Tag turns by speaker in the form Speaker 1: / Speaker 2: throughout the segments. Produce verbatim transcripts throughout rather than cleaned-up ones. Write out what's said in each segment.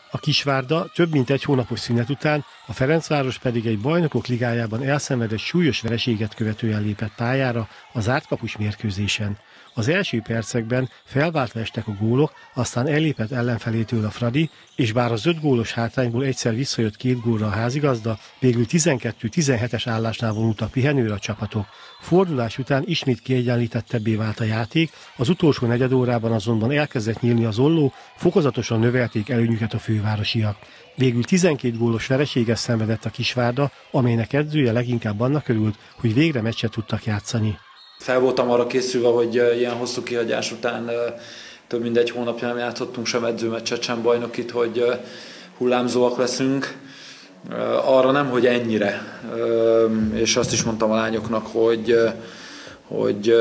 Speaker 1: A Kisvárda több mint egy hónapos szünet után, a Ferencváros pedig egy Bajnokok Ligájában elszenvedett súlyos vereséget követően lépett pályára a zártkapus mérkőzésen. Az első percekben felváltva estek a gólok, aztán ellépett ellenfelétől a Fradi, és bár az öt gólos hátrányból egyszer visszajött két gólra a házigazda, végül tizenkettő tizenhetes állásnál vonultak pihenőre a csapatok. Fordulás után ismét kiegyenlítettebbé vált a játék, az utolsó negyedórában azonban elkezdett nyílni az olló, fokozatosan növelték előnyüket a fővárosiak. Végül tizenkét gólos vereséget szenvedett a Kisvárda, amelynek edzője leginkább annak örült, hogy végre meccset tudtak játszani.
Speaker 2: Fel voltam arra készülve, hogy ilyen hosszú kihagyás után több mint egy hónapja nem játszottunk sem edzőmeccset, sem bajnokit, hogy hullámzóak leszünk. Arra nem, hogy ennyire. És azt is mondtam a lányoknak, hogy, hogy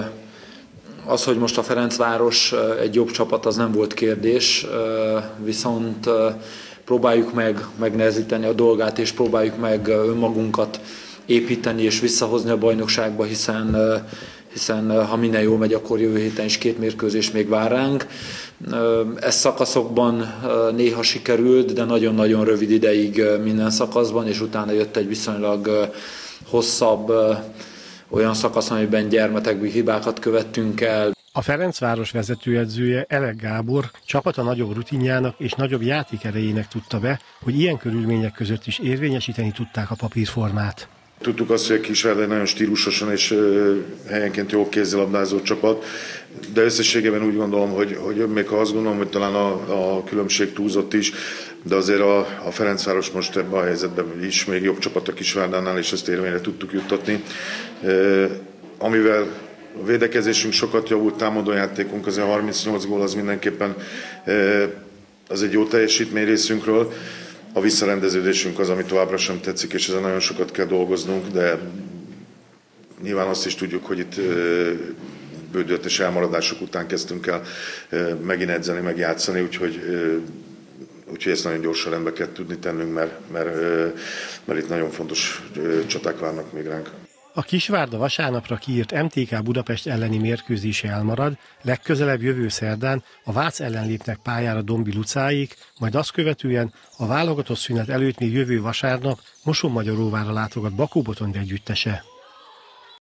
Speaker 2: az, hogy most a Ferencváros egy jobb csapat, az nem volt kérdés, viszont próbáljuk meg megnehezíteni a dolgát, és próbáljuk meg önmagunkat építeni és visszahozni a bajnokságba, hiszen, hiszen ha minden jól megy, akkor jövő héten is két mérkőzés még vár ránk. Ez szakaszokban néha sikerült, de nagyon-nagyon rövid ideig minden szakaszban, és utána jött egy viszonylag hosszabb olyan szakasz, amiben gyermetekből hibákat követtünk el.
Speaker 1: A Ferencváros vezetőedzője, Elek Gábor csapata nagyobb rutinjának és nagyobb játékerejének tudta be, hogy ilyen körülmények között is érvényesíteni tudták a papírformát.
Speaker 3: Tudtuk azt, hogy a Kisvárda egy nagyon stílusosan és helyenként jó kézilabdázó csapat, de összességében úgy gondolom, hogy, hogy még ha azt gondolom, hogy talán a, a különbség túlzott is, de azért a, a Ferencváros most ebben a helyzetben is még jobb csapat a Kisvárdánál, és ezt érvényre tudtuk juttatni. E, amivel a védekezésünk sokat javult, támadójátékunk, azért harmincnyolc gól az mindenképpen e, az egy jó teljesítmény részünkről. A visszarendeződésünk az, ami továbbra sem tetszik, és ezen nagyon sokat kell dolgoznunk, de nyilván azt is tudjuk, hogy itt bődületes elmaradások után kezdtünk el megint edzeni, meg játszani, úgyhogy, úgyhogy ezt nagyon gyorsan rendbe kell tudni tennünk, mert, mert, mert itt nagyon fontos csaták várnak még ránk.
Speaker 1: A Kisvárda vasárnapra kiírt em té ká Budapest elleni mérkőzése elmarad, legközelebb jövő szerdán a Vác ellen lépnek pályára Dombi Lucáék, majd azt követően a válogatott szünet előtt még jövő vasárnap Mosonmagyaróvára látogat Bakó Botond együttese.